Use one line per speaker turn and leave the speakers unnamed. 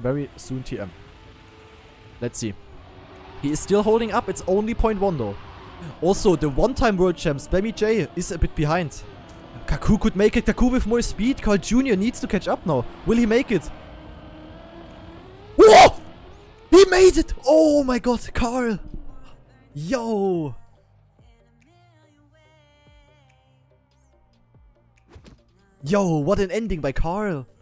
very soon TM. Let's see. He is still holding up. It's only 0.1 though. Also, the one-time world champ, Spammy J, is a bit behind. Kaku could make it. Kaku with more speed. Carl Jr. needs to catch up now. Will he make it? Whoa! He made it! Oh my god, Carl! Yo! Yo, what an ending by Carl!